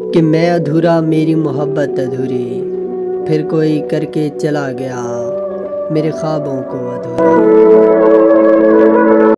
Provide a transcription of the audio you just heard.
कि मैं अधूरा मेरी मोहब्बत अधूरी, फिर कोई करके चला गया मेरे ख्वाबों को अधूरा।